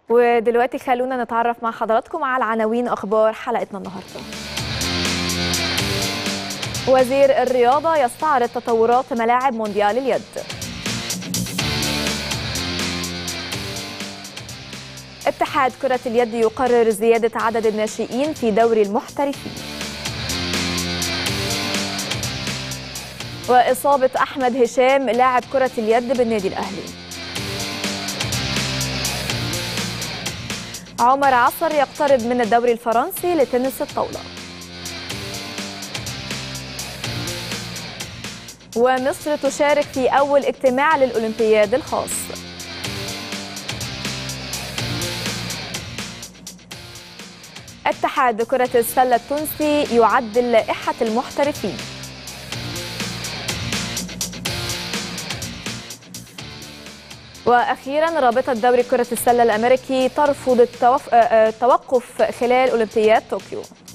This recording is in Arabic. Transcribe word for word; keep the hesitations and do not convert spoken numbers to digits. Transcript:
ودلوقتي خلونا نتعرف مع حضراتكم على العناوين أخبار حلقتنا النهاردة. وزير الرياضة يستعرض تطورات ملاعب مونديال اليد. اتحاد كرة اليد يقرر زيادة عدد الناشئين في دوري المحترفين. وإصابة أحمد هشام لاعب كرة اليد بالنادي الأهلي. عمر عصر يقترب من الدوري الفرنسي لتنس الطاولة. ومصر تشارك في أول اجتماع للأولمبياد الخاص. اتحاد كرة السلة التونسي يعدل لائحة المحترفين. وأخيرا رابطة دوري كرة السلة الأمريكي ترفض التوقف خلال أولمبياد طوكيو.